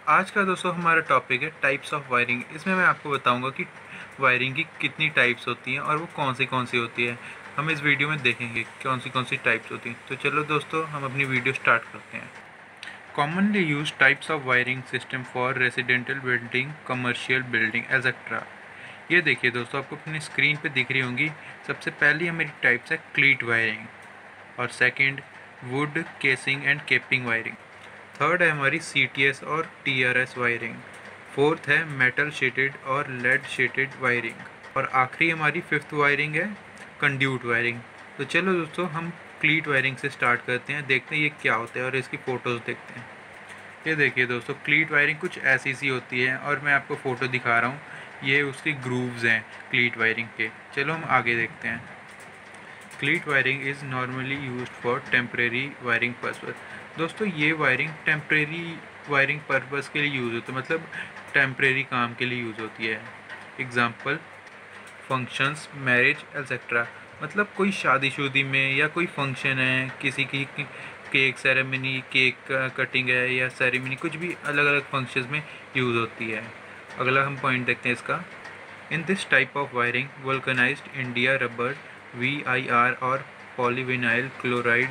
आज का दोस्तों हमारा टॉपिक है टाइप्स ऑफ वायरिंग। इसमें मैं आपको बताऊंगा कि वायरिंग की कितनी टाइप्स होती हैं और वो कौन सी होती है। हम इस वीडियो में देखेंगे कौन सी टाइप्स होती हैं। तो चलो दोस्तों हम अपनी वीडियो स्टार्ट करते हैं। Commonly use types of wiring system for residential building, commercial building etcetera. ये देखिए दोस्तों, आपको अपनी स्क्रीन पे दिख रही होंगी। सबसे पहली हमारी टाइप्स है क्लीट वायरिंग, और second wood casing and capping wiring. Third है हमारी CTS और TRS वायरिंग। फोर्थ है मेटल शीटेड और लेड शीटेड वायरिंग। और आखिरी हमारी फिफ्थ वायरिंग है कंड्यूट वायरिंग। तो चलो दोस्तों हम क्लीट वायरिंग से स्टार्ट करते हैं, देखते हैं ये क्या होता है और इसकी फ़ोटोज़ देखते हैं। ये देखिए दोस्तों, क्लीट वायरिंग कुछ ऐसी सी होती है और मैं आपको फ़ोटो दिखा रहा हूँ। ये उसके ग्रूव्स हैं क्लीट वायरिंग के। चलो हम आगे देखते हैं। Cleat wiring is normally used for temporary wiring purpose. दोस्तों ये वायरिंग टेम्परेरी वायरिंग पर्पस के लिए यूज़ होती है, मतलब टेम्परेरी काम के लिए यूज़ होती है। Example functions, marriage etcetera. मतलब कोई शादी में या कोई फंक्शन है, किसी की केक सेरेमनी, केक कटिंग है या सेरेमनी, कुछ भी अलग अलग फंक्शंस में यूज़ होती है। अगला हम पॉइंट देखते हैं इसका। In this type of wiring, vulcanized India rubber, VIR or polyvinyl chloride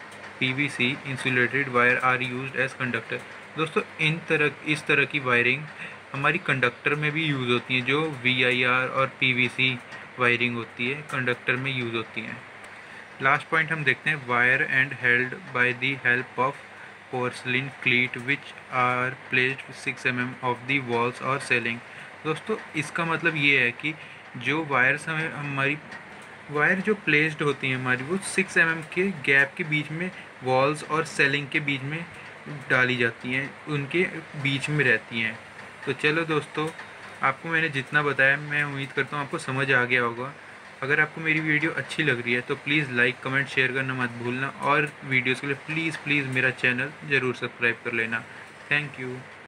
PVC insulated wire are used as conductor। दोस्तों इस तरह की वायरिंग हमारी कंडक्टर में भी यूज़ होती हैं। जो VIR और PVC वायरिंग होती है कंडक्टर में यूज़ होती हैं। लास्ट पॉइंट हम देखते हैं, wire and held by the help of porcelain cleat which are placed 6 mm of the walls और सेलिंग। दोस्तों इसका मतलब ये है कि जो वायर्स हमारी वायर जो प्लेस्ड होती हैं हमारी, वो 6 mm के गैप के बीच में वॉल्स और सेलिंग के बीच में डाली जाती हैं, उनके बीच में रहती हैं। तो चलो दोस्तों, आपको मैंने जितना बताया मैं उम्मीद करता हूँ आपको समझ आ गया होगा। अगर आपको मेरी वीडियो अच्छी लग रही है तो प्लीज़ लाइक कमेंट शेयर करना मत भूलना, और वीडियोज़ के लिए प्लीज़ मेरा चैनल ज़रूर सब्सक्राइब कर लेना। Thank you.